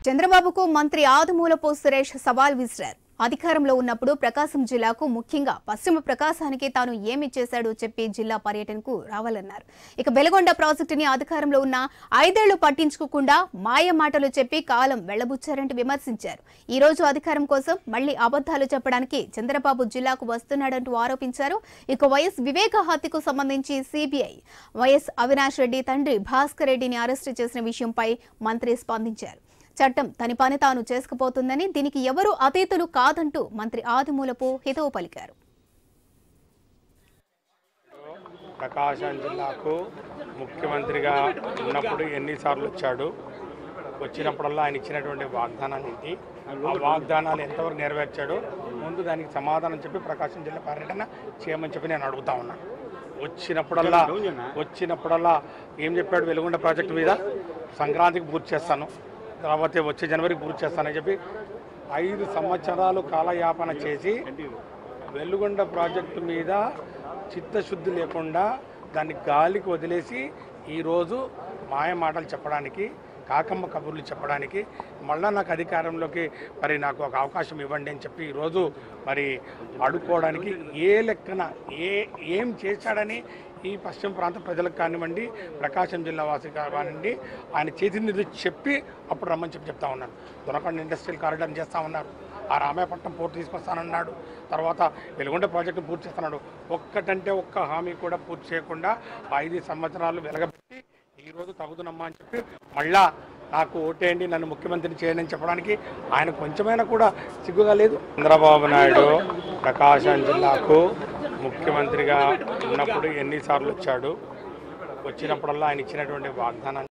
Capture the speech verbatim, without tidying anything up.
చంద్రబాబుకు మంత్రి ఆదిమూలపు సురేష్ సవాల్ విసిరారు. అధికారంలో ఉన్నప్పుడు ప్రకాశం జిల్లాకు ముఖ్యంగా పశ్చిమ ప్రకాశానికి తాను ఏమి చేశాడో చెప్పి జిల్లా పర్యటనకు రావాలన్నారు. ఇక వెలగొండ ప్రాజెక్టుని అధికారంలో ఉన్న ఐదేళ్లు పట్టించుకోకుండా మాయ మాటలు చెప్పి కాలం వెళ్లబుచ్చారంటూ విమర్శించారు. ఈ రోజు అధికారం కోసం మళ్లీ అబద్దాలు చెప్పడానికి చంద్రబాబు జిల్లాకు వస్తున్నాడంటూ ఆరోపించారు. ఇక వైఎస్ వివేక హత్యకు సంబంధించి సిబిఐ వైఎస్ అవినాష్ రెడ్డి తండ్రి భాస్కర్ రెడ్డిని అరెస్టు చేసిన విషయంపై మంత్రి స్పందించారు. చట్టం తన పని తాను చేసుకుపోతుందని, దీనికి ఎవరూ అతీతులు కాదంటూ మంత్రి ఆదిమూలపు హితవు పలికారు. ప్రకాశం జిల్లాకు ముఖ్యమంత్రిగా ఉన్నప్పుడు ఎన్నిసార్లు వచ్చాడు, వచ్చినప్పుడల్లా ఆయన ఇచ్చినటువంటి వాగ్దానాలు ఏంటి, ఆ వాగ్దానాలు ఎంతవరకు నెరవేర్చాడు, ముందు దానికి సమాధానం చెప్పి ప్రకాశం జిల్లా పర్యటన చేయమని చెప్పి నేను అడుగుతా ఉన్నాను. వచ్చినప్పుడల్లా వచ్చినప్పుడల్లా ఏం చెప్పాడు, వెలుగొండ ప్రాజెక్టు మీద సంక్రాంతికి పూర్తి చేస్తాను, తర్వాత వచ్చే జనవరికి పూర్తి చేస్తానని చెప్పి ఐదు సంవత్సరాలు కాలయాపన చేసి వెలుగొండ ప్రాజెక్టు మీద చిత్తశుద్ధి లేకుండా దాన్ని గాలికి వదిలేసి ఈరోజు మాయ మాటలు చెప్పడానికి, కాకమ్మ కబుర్లు చెప్పడానికి, మళ్ళీ నాకు అధికారంలోకి మరి నాకు ఒక అవకాశం ఇవ్వండి అని చెప్పి ఈరోజు మరి అడుక్కోవడానికి ఏ లెక్కన ఏ ఏం చేశాడని ఈ పశ్చిమ ప్రాంత ప్రజలకు కానివ్వండి, ప్రకాశం జిల్లా వాసి కానివ్వండి, ఆయన చేతి నిధి చెప్పి అప్పుడు రమ్మని చెప్పి చెప్తా ఉన్నాను. దొరకండి ఇండస్ట్రియల్ కారిడార్ చేస్తూ ఉన్నారు, ఆ రామాయపట్నం పోర్టు తీసుకొస్తానన్నాడు, తర్వాత వెలుగొండ ప్రాజెక్టు పూర్తి చేస్తున్నాడు. ఒక్కటంటే ఒక్క హామీ కూడా పూర్తి చేయకుండా ఐదు సంవత్సరాలు వెలగబెట్టి ఈరోజు తగుదునమ్మా అని చెప్పి మళ్ళా నాకు ఓటేయండి, నన్ను ముఖ్యమంత్రిని చేయండి అని చెప్పడానికి ఆయన కొంచెమైనా కూడా సిగ్గుగా లేదు. చంద్రబాబు నాయుడు ప్రకాశం జిల్లాకు ముఖ్యమంత్రిగా ఉన్నప్పుడు ఎన్నిసార్లు వచ్చాడు, వచ్చినప్పుడల్లా ఆయన ఇచ్చినటువంటి వాగ్దానాన్ని